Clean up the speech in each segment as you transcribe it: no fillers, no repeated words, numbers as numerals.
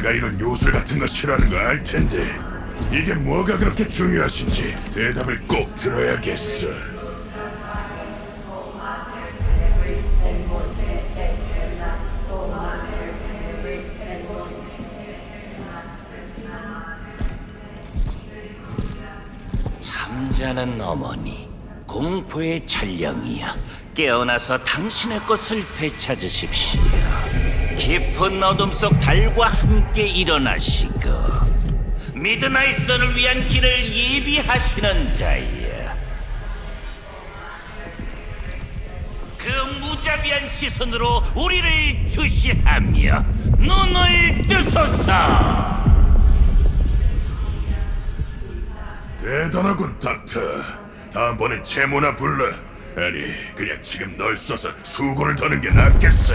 내가 이런 요술 같은 거 싫어하는 거 알 텐데 이게 뭐가 그렇게 중요하신지 대답을 꼭 들어야겠어. 잠자는 어머니, 공포의 촬영이야. 깨어나서 당신의 것을 되찾으십시오. 깊은 어둠 속 달과 함께 일어나시고 미드나잇 선을 위한 길을 예비하시는 자야. 그 무자비한 시선으로 우리를 주시하며 눈을 뜨소서. 대단하군, 닥터. 다음번엔 채모나 불러. 아니, 그냥 지금 널 써서 수고를 더는 게 낫겠어.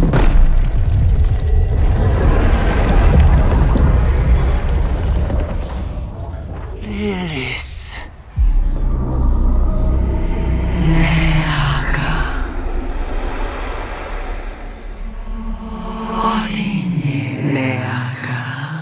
릴리스, 내 아가 어디 있니, 내 아가?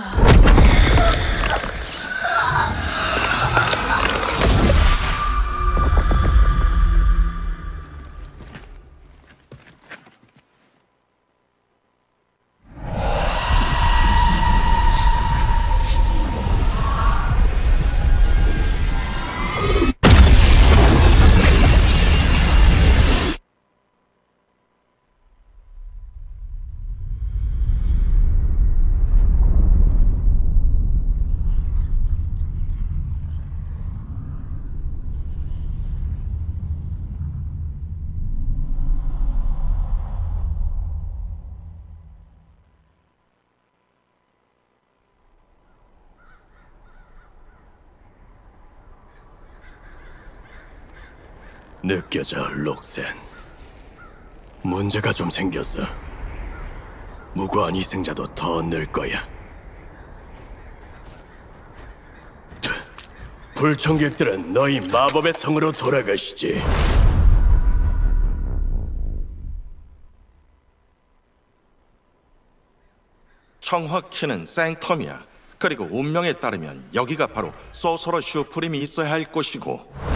느껴져, 록센. 문제가 좀 생겼어. 무고한 희생자도 더 늘 거야. 불청객들은 너희 마법의 성으로 돌아가시지. 청화키는 생텀이야. 그리고 운명에 따르면 여기가 바로 소서러 슈프림이 있어야 할 곳이고,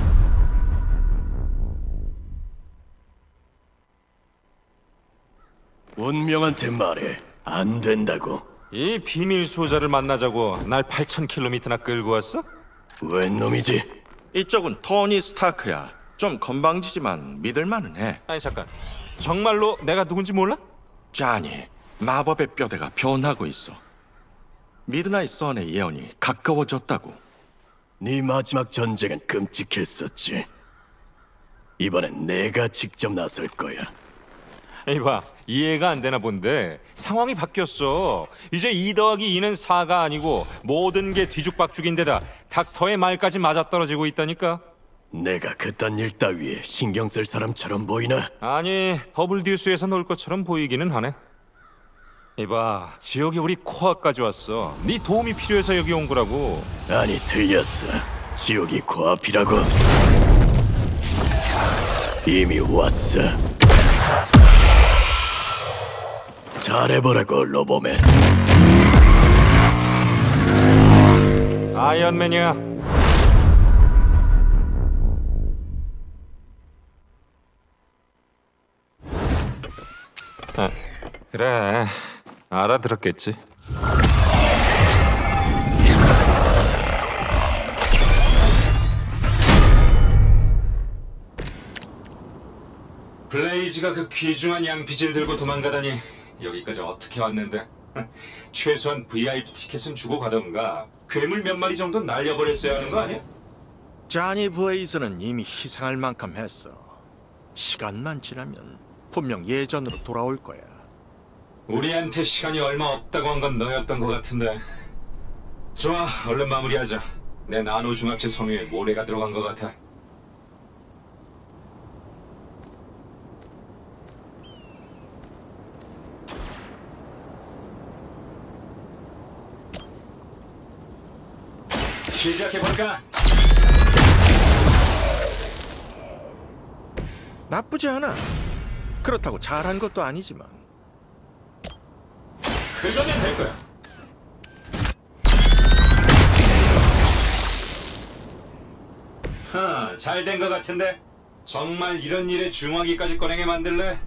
운명한테 말해. 안 된다고. 이 비밀 수호자를 만나자고 날 8,000km나 끌고 왔어? 웬 놈이지? 이쪽은 토니 스타크야. 좀 건방지지만 믿을만은 해. 아니 잠깐, 정말로 내가 누군지 몰라? 자니, 마법의 뼈대가 변하고 있어. 미드나잇 선의 예언이 가까워졌다고. 네 마지막 전쟁은 끔찍했었지. 이번엔 내가 직접 나설 거야. 이봐, 이해가 안 되나 본데 상황이 바뀌었어. 이제 2 더하기 2는 4가 아니고 모든 게 뒤죽박죽인데다 닥터의 말까지 맞아떨어지고 있다니까. 내가 그딴 일 따위에 신경 쓸 사람처럼 보이나? 아니, 더블 듀스에서 놀 것처럼 보이기는 하네. 이봐, 지역이 우리 코앞까지 왔어. 네 도움이 필요해서 여기 온 거라고. 아니, 틀렸어. 지옥이 코앞이라고. 이미 왔어. 잘해보라고, 로보맨. 아이언맨이야. 아, 그래, 알아들었겠지. 블레이즈가 그 귀중한 양피지를 들고 도망가다니 여기까지 어떻게 왔는데. 최소한 VIP 티켓은 주고 가던가 괴물 몇 마리 정도 날려버렸어야 하는 거 아니야? 자니 블레이즈는 이미 희생할 만큼 했어. 시간만 지나면 분명 예전으로 돌아올 거야. 우리한테 시간이 얼마 없다고 한 건 너였던 것 같은데. 좋아, 얼른 마무리하자. 내 나노 중합체 섬유에 모래가 들어간 것 같아. 시작해볼까? 나쁘지 않아. 그렇다고 잘한 것도 아니지만. 그거면 될 거야. 잘 된 거 같은데? 정말 이런 일에 중화기까지 꺼내게 만들래?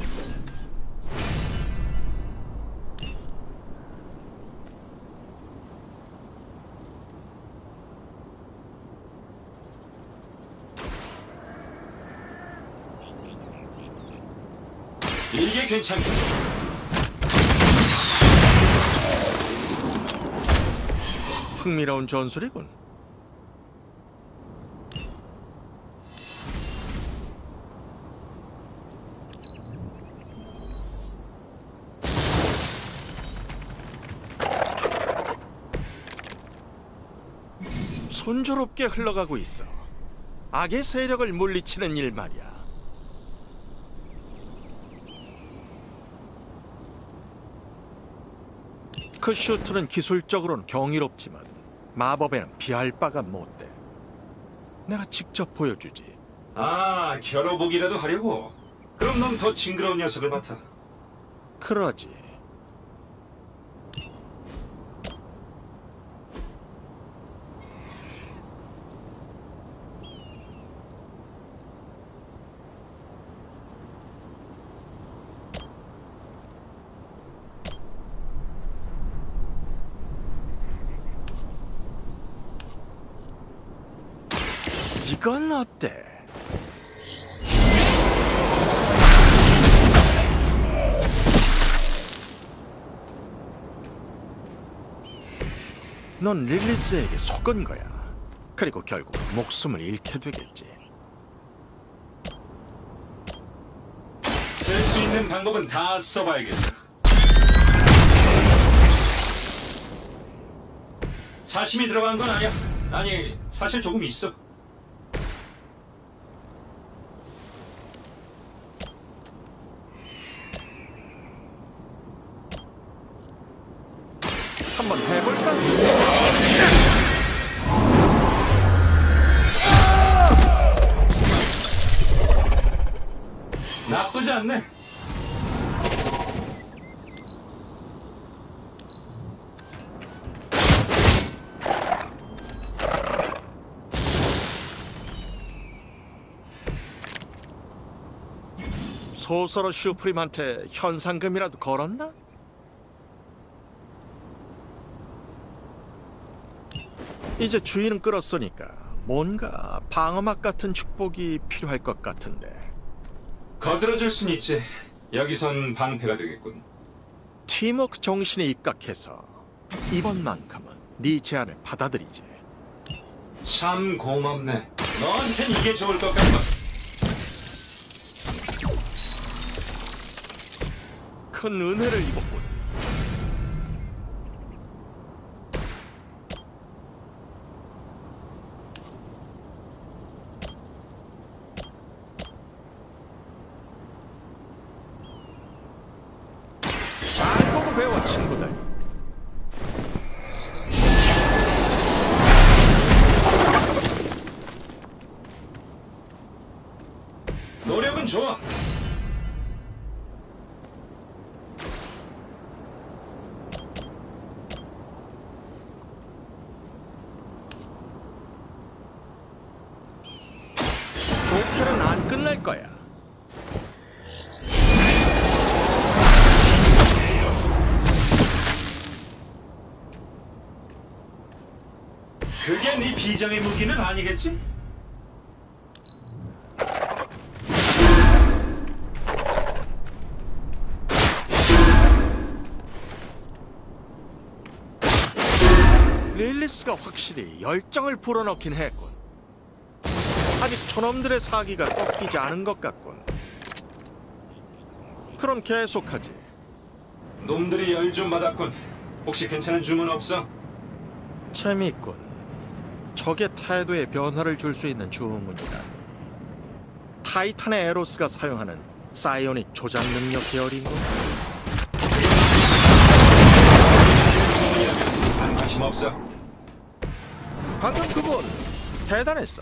이게 괜찮겠어. 흥미로운 전술이군. 순조롭게 흘러가고 있어. 악의 세력을 물리치는 일 말이야. 그 슈트는 기술적으로는 경이롭지만 마법에는 비할 바가 못돼. 내가 직접 보여주지. 아, 겨뤄보기라도 하려고? 그럼 넌 더 징그러운 녀석을 맡아. 그러지. 이건 어때? 넌 릴리스에게 속은 거야. 그리고 결국 목숨을 잃게 되겠지. 쓸 수 있는 방법은 다 써봐야겠어. 사심이 들어간 건 아니야. 아니, 사실 조금 있어. 한번 해볼까? 나쁘지 않네. 소서로 슈프림한테 현상금이라도 걸었나? 이제 주인은 끌었으니까 뭔가 방어막 같은 축복이 필요할 것 같은데. 거들어줄 순 있지. 여기선 방패가 되겠군. 팀워크 정신에 입각해서 이번만큼은 네 제안을 받아들이지. 참 고맙네. 너한텐 이게 좋을 것 같아. 큰 은혜를 입었군. 잘 보고 배워, 친구들. 노력은 좋아. 좋게는 안 끝날 거야. 그게 네 비장의 무기는 아니겠지? 릴리스가 확실히 열정을 불어넣긴 했군. 아직 저놈들의 사기가 꺾이지 않은 것 같군. 그럼 계속하지. 놈들이 열 좀 받았군. 혹시 괜찮은 주문 없어? 재미있군. 적의 태도에 변화를 줄 수 있는 주문이다. 타이탄의 에로스가 사용하는 사이오닉 조작 능력 계열인가? 관심 없어. 방금 그건 대단했어.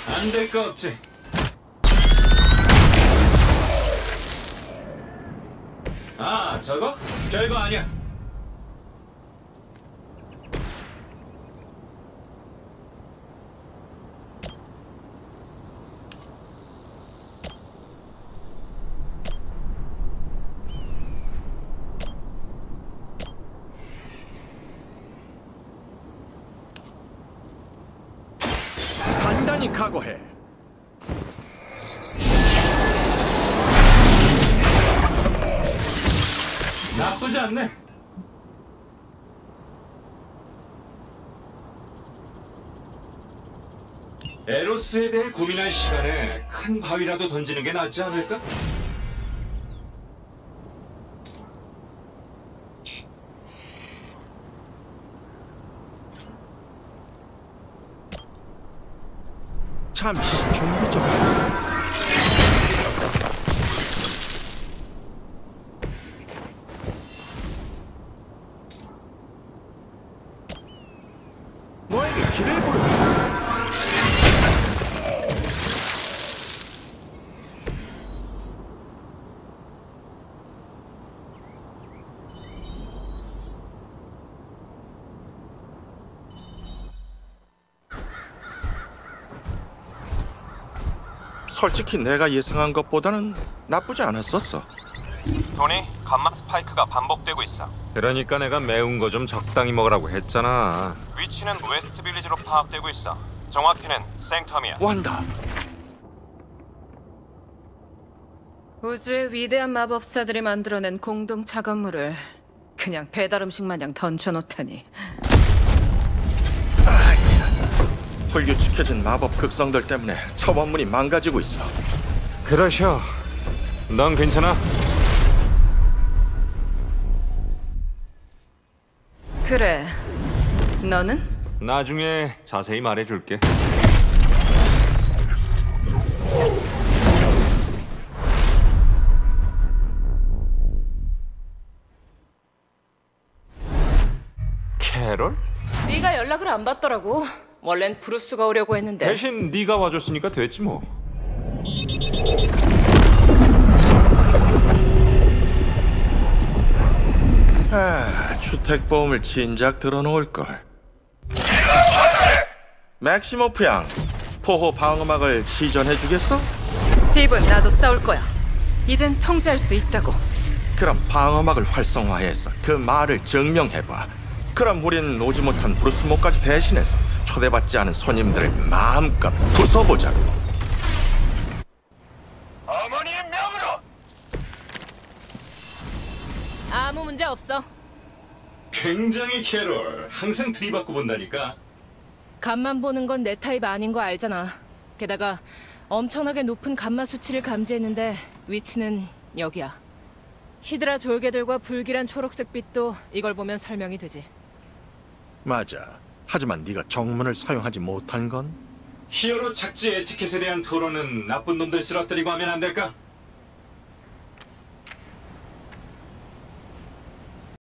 안 될 거 없지. 아, 저거? 별거 아니야. 단단히 각오해. 나쁘지 않네. 에로스에 대해 고민할 시간에 큰 바위라도 던지는 게 낫지 않을까? 잠시 준비 좀. 너에게 길을 보여. 솔직히 내가 예상한 것보다는 나쁘지 않았었어. 토니, 감마 스파이크가 반복되고 있어. 그러니까 내가 매운 거 좀 적당히 먹으라고 했잖아. 위치는 웨스트 빌리지로 파악되고 있어. 정확히는 생텀이야. 완다. 우주의 위대한 마법사들이 만들어낸 공동 작업물을 그냥 배달 음식 마냥 던져놓다니. 불규칙해진 마법 극성들 때문에 차원문이 망가지고 있어. 그러셔. 넌 괜찮아? 그래. 너는? 나중에 자세히 말해줄게. 캐롤? 네가 연락을 안 받더라고. 원래는 브루스가 오려고 했는데. 대신 네가 와줬으니까 됐지 뭐. 주택보험을 진작 들어놓을걸. 맥시모프 양, 포호 방어막을 시전해주겠어? 스티븐, 나도 싸울 거야. 이젠 통제할 수 있다고. 그럼 방어막을 활성화해서 그 말을 증명해봐. 그럼 우린 오지 못한 브루스모까지 대신해서 초대받지 않은 손님들을 마음껏 부숴보자고. 어머니의 명으로. 아무 문제 없어. 굉장히 캐롤. 항상 들이받고 본다니까. 간만 보는 건 내 타입 아닌 거 알잖아. 게다가 엄청나게 높은 감마 수치를 감지했는데 위치는 여기야. 히드라 졸개들과 불길한 초록색 빛도 이걸 보면 설명이 되지. 맞아. 하지만 네가 정문을 사용하지 못한 건 히어로 착지 에티켓에 대한 토론은 나쁜 놈들 쓰러뜨리고 하면 안 될까?